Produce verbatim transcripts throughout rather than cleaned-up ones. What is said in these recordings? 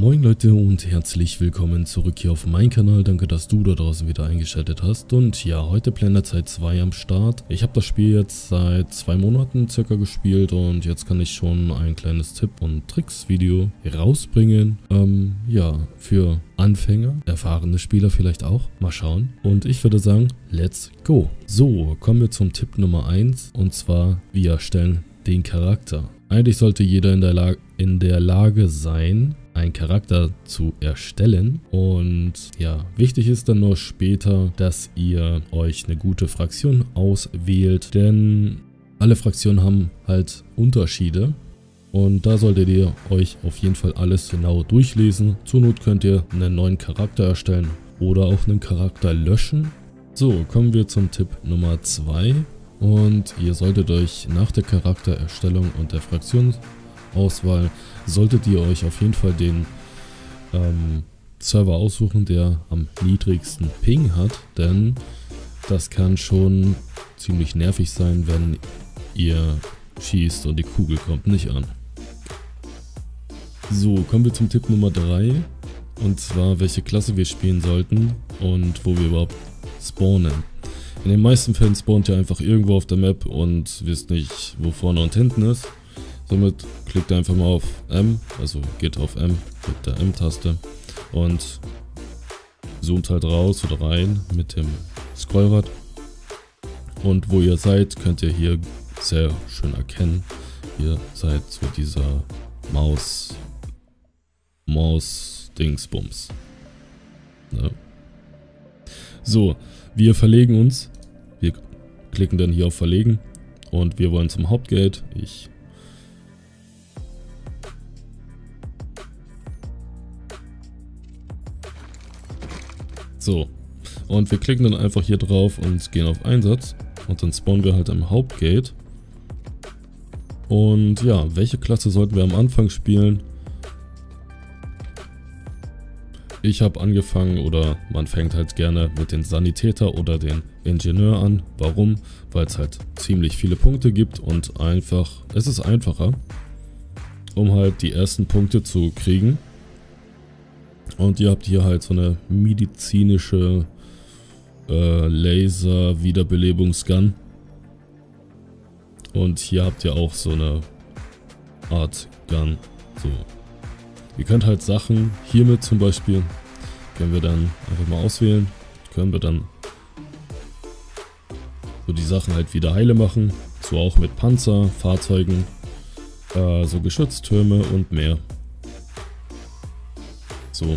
Moin Leute und herzlich willkommen zurück hier auf meinem Kanal. Danke, dass du da draußen wieder eingeschaltet hast. Und ja, heute Blender Zeit zwei am Start. Ich habe das Spiel jetzt seit zwei Monaten circa gespielt und jetzt kann ich schon ein kleines Tipp- und Tricks-Video rausbringen. Ähm, ja, für Anfänger, erfahrene Spieler vielleicht auch. Mal schauen. Und ich würde sagen, let's go. So, kommen wir zum Tipp Nummer eins und zwar, wir erstellen den Charakter. Eigentlich sollte jeder in der, La in der Lage sein, einen Charakter zu erstellen, und ja, wichtig ist dann nur später, dass ihr euch eine gute Fraktion auswählt, denn alle Fraktionen haben halt Unterschiede und da solltet ihr euch auf jeden Fall alles genau durchlesen. Zur Not könnt ihr einen neuen Charakter erstellen oder auch einen Charakter löschen. So, kommen wir zum Tipp Nummer zwei. Und ihr solltet euch nach der Charaktererstellung und der Fraktionsauswahl, solltet ihr euch auf jeden Fall den ähm, Server aussuchen, der am niedrigsten Ping hat, denn das kann schon ziemlich nervig sein, wenn ihr schießt und die Kugel kommt nicht an. So, kommen wir zum Tipp Nummer drei, und zwar welche Klasse wir spielen sollten und wo wir überhaupt spawnen. In den meisten Fällen spawnt ihr einfach irgendwo auf der Map und wisst nicht, wo vorne und hinten ist. Somit klickt ihr einfach mal auf M, also geht auf M mit der M-Taste und zoomt halt raus oder rein mit dem Scrollrad. Und wo ihr seid, könnt ihr hier sehr schön erkennen. Ihr seid so dieser Maus, Maus-Dingsbums. Ja. So, wir verlegen uns. Wir klicken dann hier auf Verlegen und wir wollen zum Hauptgate. Ich So, und wir klicken dann einfach hier drauf und gehen auf Einsatz und dann spawnen wir halt am Hauptgate. Und ja, welche Klasse sollten wir am Anfang spielen? Ich habe angefangen, oder man fängt halt gerne mit den Sanitäter oder den Ingenieur an. Warum? Weil es halt ziemlich viele Punkte gibt und einfach, es ist einfacher, um halt die ersten Punkte zu kriegen. Und ihr habt hier halt so eine medizinische äh, Laser-Wiederbelebungsgun. Und hier habt ihr auch so eine Art Gun. So. Ihr könnt halt Sachen, hiermit zum Beispiel, können wir dann einfach mal auswählen, können wir dann so die Sachen halt wieder heile machen, so auch mit Panzer, Fahrzeugen, äh, so Geschütztürme und mehr. So.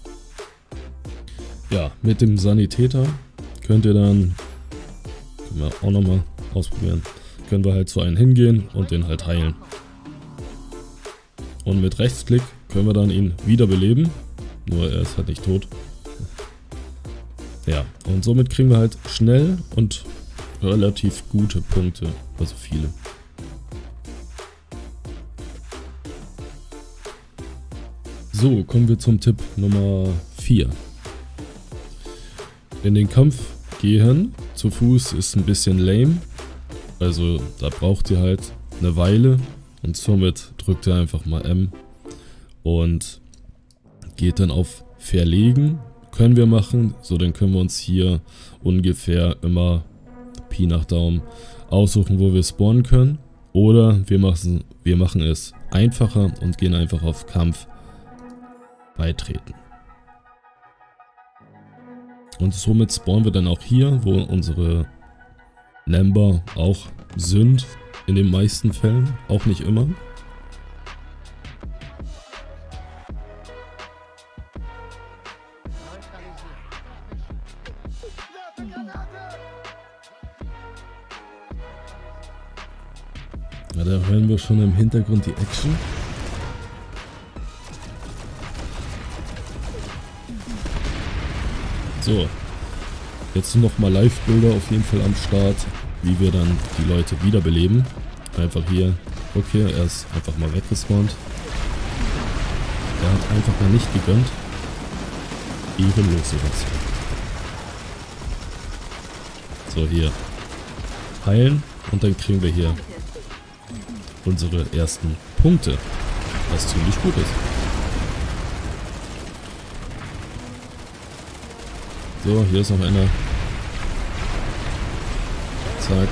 Ja, mit dem Sanitäter könnt ihr dann, können wir auch nochmal ausprobieren, können wir halt zu einem hingehen und den halt heilen. Und mit Rechtsklick können wir dann ihn wiederbeleben, nur er ist halt nicht tot. Ja, und somit kriegen wir halt schnell und relativ gute Punkte, also viele. So, kommen wir zum Tipp Nummer vier. In den Kampf gehen zu Fuß ist ein bisschen lame, also da braucht ihr halt eine Weile und somit drückt ihr einfach mal M und geht dann auf Verlegen. Können wir machen, so dann können wir uns hier ungefähr immer Pi nach Daumen aussuchen, wo wir spawnen können. Oder wir machen, wir machen es einfacher und gehen einfach auf Kampf beitreten. Und somit spawnen wir dann auch hier, wo unsere Member auch sind, in den meisten Fällen, auch nicht immer. Ja, da hören wir schon im Hintergrund die Action. So, jetzt nochmal Live-Bilder auf jeden Fall am Start, wie wir dann die Leute wiederbeleben. Einfach hier, okay, er ist einfach mal weggespawnt. Er hat einfach mal nicht gegönnt. Ehrenlos sowas. So, hier. Heilen und dann kriegen wir hier unsere ersten Punkte, was ziemlich gut ist. So, hier ist noch einer. Zack.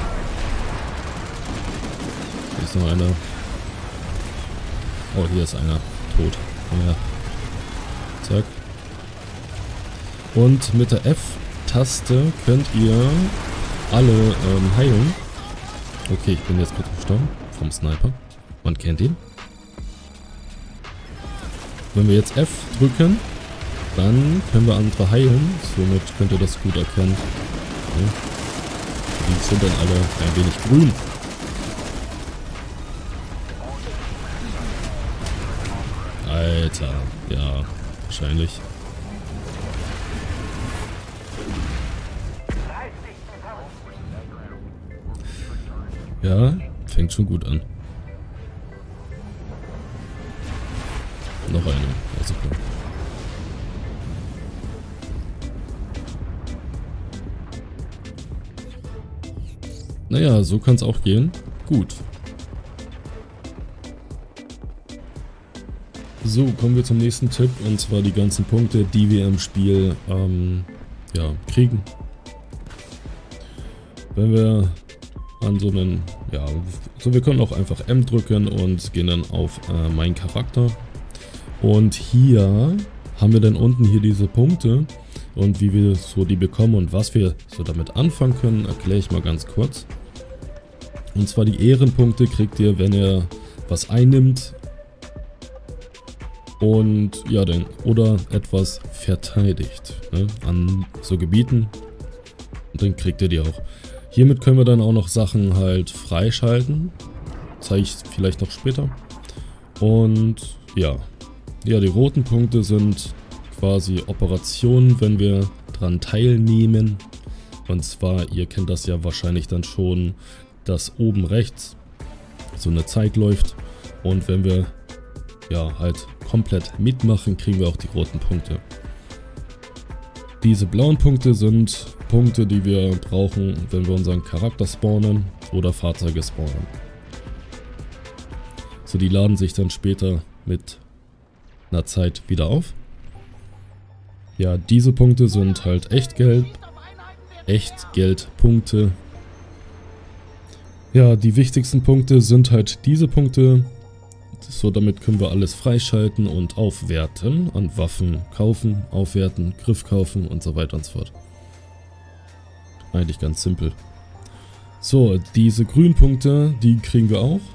Hier ist noch einer. Oh, hier ist einer. Tot. Ja. Zack. Und mit der F-Taste könnt ihr alle ähm, heilen. Okay, ich bin jetzt kurz gestorben. Vom Sniper. Man kennt ihn. Wenn wir jetzt F drücken, dann können wir andere heilen. Somit könnt ihr das gut erkennen. Ja. Die sind dann alle ein wenig grün. Alter, ja, wahrscheinlich. Ja, fängt schon gut an. Noch eine, ja, super. Naja, so kann es auch gehen. Gut. So, kommen wir zum nächsten Tipp, und zwar die ganzen Punkte, die wir im Spiel ähm, ja, kriegen. Wenn wir an so einen, ja, so wir können auch einfach M drücken und gehen dann auf äh, meinen Charakter. Und hier haben wir dann unten hier diese Punkte, und wie wir so die bekommen und was wir so damit anfangen können, erkläre ich mal ganz kurz. Und zwar die Ehrenpunkte kriegt ihr, wenn ihr was einnimmt und ja, dann oder etwas verteidigt, ne, an so Gebieten, und dann kriegt ihr die auch. Hiermit können wir dann auch noch Sachen halt freischalten, zeige ich vielleicht noch später. Und ja, ja, die roten Punkte sind quasi Operationen, wenn wir dran teilnehmen. Und zwar, ihr kennt das ja wahrscheinlich dann schon, dass oben rechts so eine Zeit läuft, und wenn wir ja halt komplett mitmachen, kriegen wir auch die roten Punkte. Diese blauen Punkte sind Punkte, die wir brauchen, wenn wir unseren Charakter spawnen oder Fahrzeuge spawnen. So, die laden sich dann später mit einer Zeit wieder auf. Ja, diese Punkte sind halt Echtgeld, Echtgeldpunkte. Ja, die wichtigsten Punkte sind halt diese Punkte. So, damit können wir alles freischalten und aufwerten, an Waffen kaufen, aufwerten, Griff kaufen und so weiter und so fort. Eigentlich ganz simpel. So, diese grünen Punkte, die kriegen wir auch.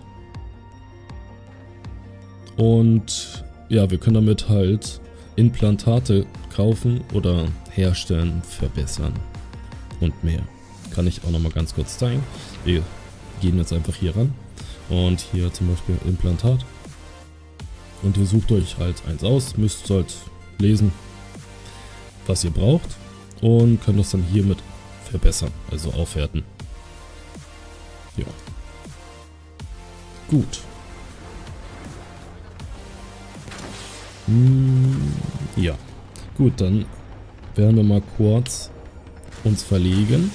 Und ja, wir können damit halt Implantate kaufen oder herstellen, verbessern und mehr. Kann ich auch nochmal ganz kurz zeigen. Wir gehen jetzt einfach hier ran und hier zum Beispiel Implantat. Und ihr sucht euch halt eins aus, müsst halt lesen, was ihr braucht, und könnt das dann hiermit verbessern, also aufwerten. Ja. Gut. Hm, ja. Gut, dann werden wir mal kurz uns verlegen.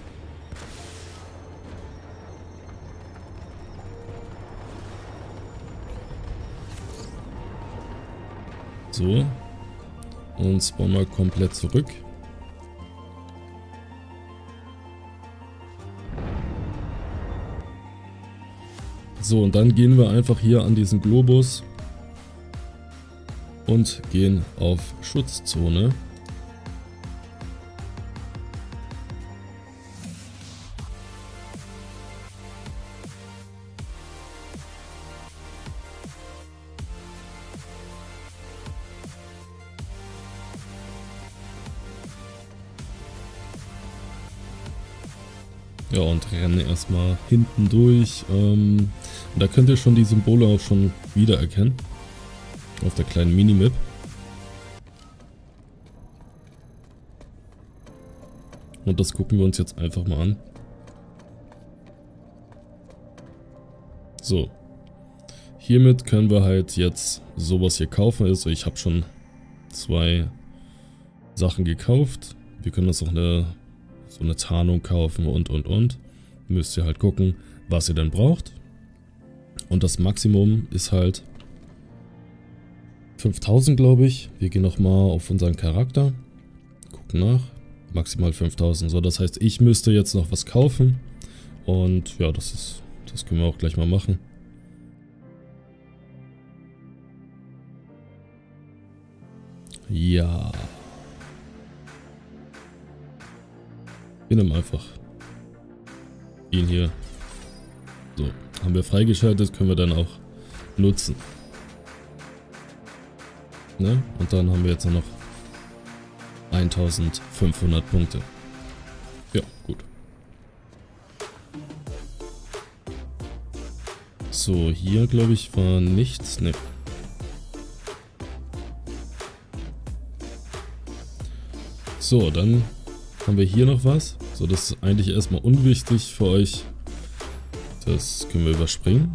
So. Und spawnen mal komplett zurück. So, und dann gehen wir einfach hier an diesen Globus und gehen auf Schutzzone. Ja, und rennen erstmal hinten durch. Ähm, und da könnt ihr schon die Symbole auch schon wiedererkennen. Auf der kleinen Minimap. Und das gucken wir uns jetzt einfach mal an. So. Hiermit können wir halt jetzt sowas hier kaufen. Also ich habe schon zwei Sachen gekauft. Wir können uns auch eine, so eine Tarnung kaufen und und und. Müsst ihr halt gucken, was ihr denn braucht. Und das Maximum ist halt fünftausend, glaube ich. Wir gehen nochmal auf unseren Charakter. Gucken nach. Maximal fünftausend. So, das heißt, ich müsste jetzt noch was kaufen. Und ja, das ist, das können wir auch gleich mal machen. Ja. Wir nehmen einfach ihn hier. So, haben wir freigeschaltet, können wir dann auch nutzen. Ne? Und dann haben wir jetzt noch eintausendfünfhundert Punkte. Ja, gut. So, hier glaube ich war nichts. Ne. So, dann haben wir hier noch was. So, das ist eigentlich erstmal unwichtig für euch. Das können wir überspringen.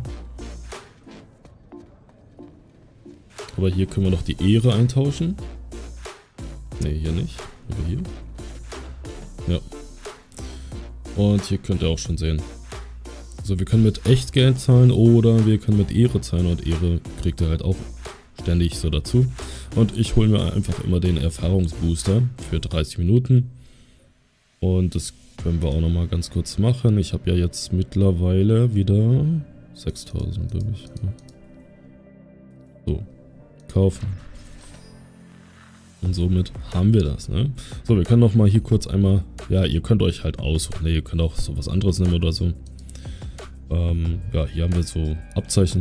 Aber hier können wir noch die Ehre eintauschen. Ne, hier nicht. Aber hier. Ja. Und hier könnt ihr auch schon sehen. Also wir können mit Echtgeld zahlen oder wir können mit Ehre zahlen. Und Ehre kriegt ihr halt auch ständig so dazu. Und ich hole mir einfach immer den Erfahrungsbooster für dreißig Minuten. Und das können wir auch nochmal ganz kurz machen. Ich habe ja jetzt mittlerweile wieder sechstausend, glaube ich. Ja. So, kaufen. Und somit haben wir das, ne? So, wir können nochmal hier kurz einmal, ja, ihr könnt euch halt aussuchen, ne? Ihr könnt auch so was anderes nehmen oder so. Ähm, ja, hier haben wir so Abzeichen.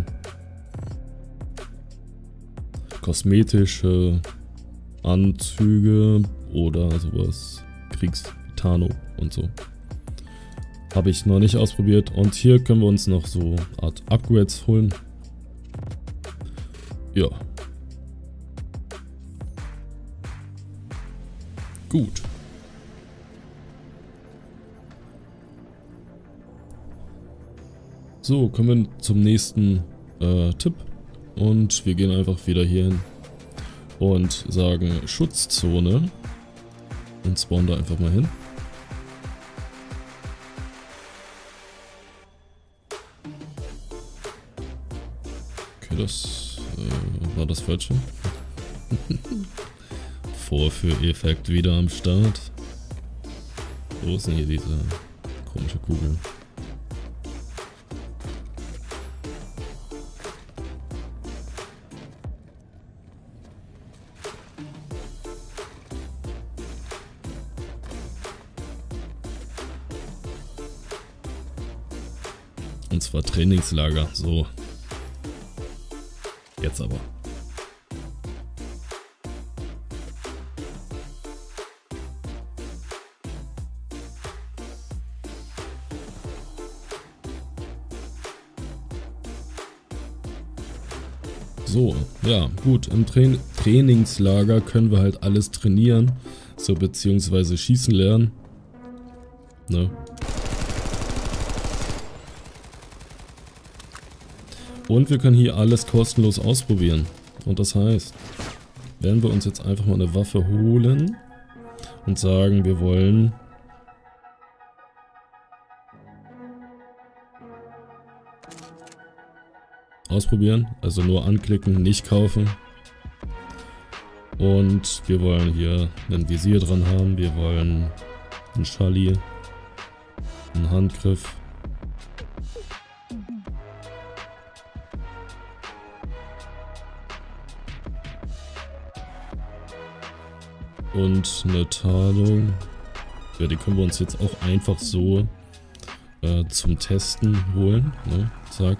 Kosmetische Anzüge oder sowas. Kriegstarnung und so. Habe ich noch nicht ausprobiert. Und hier können wir uns noch so Art Upgrades holen. Ja. Gut. So, kommen wir zum nächsten äh, Tipp. Und wir gehen einfach wieder hier hin und sagen Schutzzone. Und spawnen da einfach mal hin. Okay, das äh, war das Falsche. Vorführeffekt wieder am Start. Wo ist denn hier diese komische Kugel? Und zwar Trainingslager, so. Jetzt aber. So, ja, gut, im Tra Trainingslager können wir halt alles trainieren, so beziehungsweise schießen lernen. Ne? Und wir können hier alles kostenlos ausprobieren. Und das heißt, wenn wir uns jetzt einfach mal eine Waffe holen und sagen, wir wollen ausprobieren, also nur anklicken, nicht kaufen. Und wir wollen hier ein Visier dran haben, wir wollen einen Schalli, einen Handgriff. Und eine Tarnung. Ja, die können wir uns jetzt auch einfach so äh, zum Testen holen. Ne? Zack.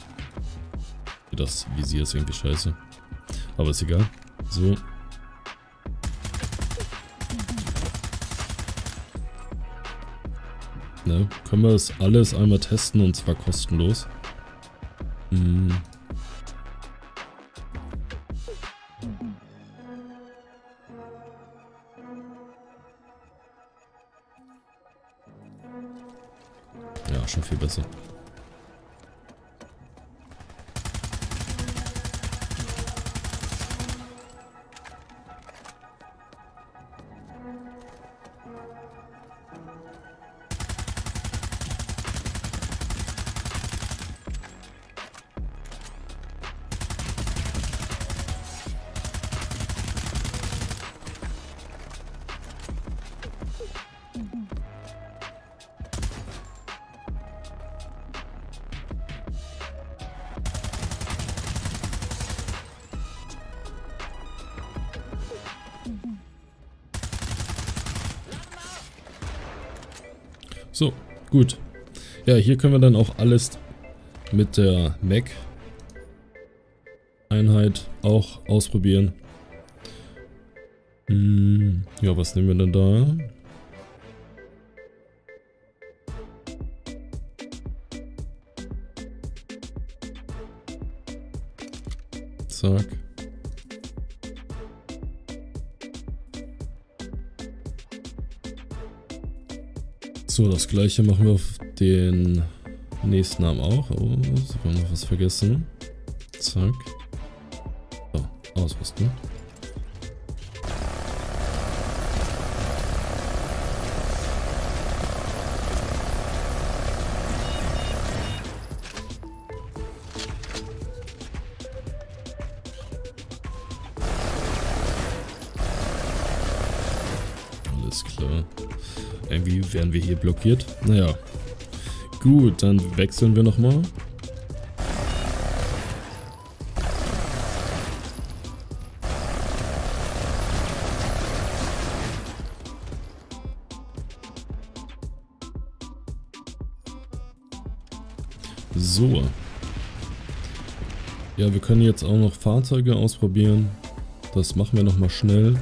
Das Visier ist irgendwie scheiße. Aber ist egal. So. Ne? Können wir das alles einmal testen und zwar kostenlos. Hm. Ja, schon viel besser. So, gut. Ja, hier können wir dann auch alles mit der Mac-Einheit auch ausprobieren. Hm, ja, was nehmen wir denn da? Zack. So, das gleiche machen wir auf den nächsten Arm auch. Oh, jetzt haben wir noch was vergessen. Zack. So, ausrüsten. Alles klar. Irgendwie werden wir hier blockiert. Naja. Gut, dann wechseln wir nochmal. So. Ja, wir können jetzt auch noch Fahrzeuge ausprobieren. Das machen wir nochmal schnell.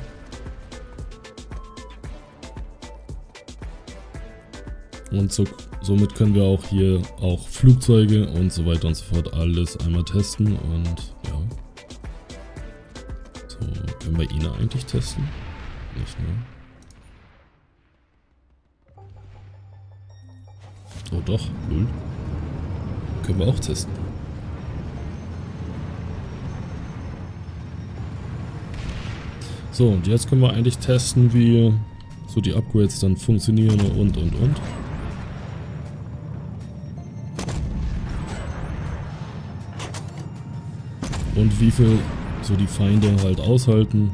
Und so, somit können wir auch hier auch Flugzeuge und so weiter und so fort alles einmal testen. Und ja. So, können wir ihn eigentlich testen? Nicht, ne? Oh doch, null. Können wir auch testen. So, und jetzt können wir eigentlich testen, wie so die Upgrades dann funktionieren und und und. Und wie viel so die Feinde halt aushalten.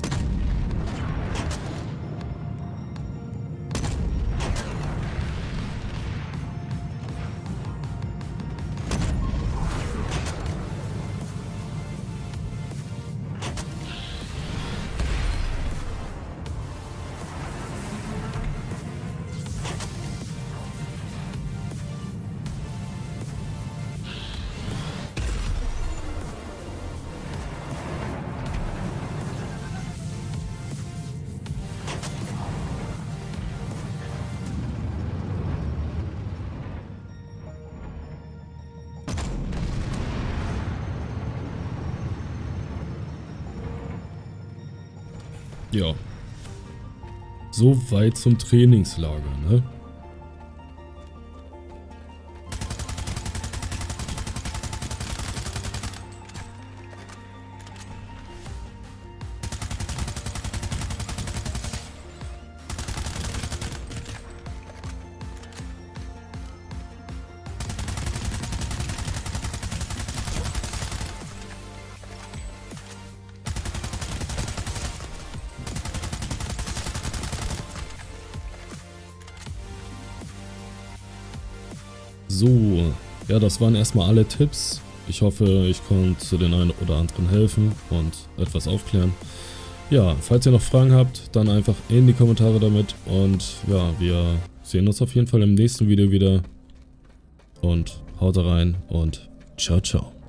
Ja. So weit zum Trainingslager, ne? So, ja, das waren erstmal alle Tipps. Ich hoffe, ich konnte den einen oder anderen helfen und etwas aufklären. Ja, falls ihr noch Fragen habt, dann einfach in die Kommentare damit. Und ja, wir sehen uns auf jeden Fall im nächsten Video wieder. Und haut rein und ciao, ciao.